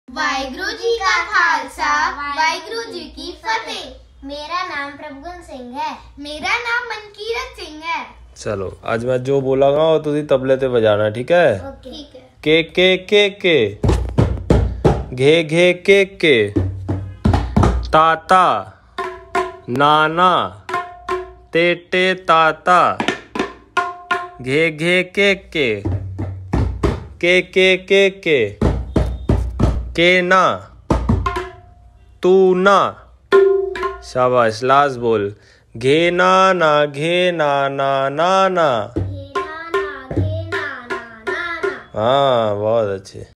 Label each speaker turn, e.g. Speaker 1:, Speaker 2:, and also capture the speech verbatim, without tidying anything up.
Speaker 1: वाहिगुरु जी का खालसा, वाहिगुरु जी की फतेह।
Speaker 2: मेरा नाम प्रभुगुण सिंह है।
Speaker 1: मेरा नाम मनकीरत सिंह है।
Speaker 3: चलो आज मैं जो बोलागा वो तुझे तबले ते बजाना, ठीक है?
Speaker 1: ठीक है।
Speaker 3: के के के के घे घे के के ताता नाना तेटे ताता घे घे के के के के के के के ना तू ना। शाबाश, लास्ट बोल। घे ना ना घे ना ना ना ना। हाँ बहुत अच्छे।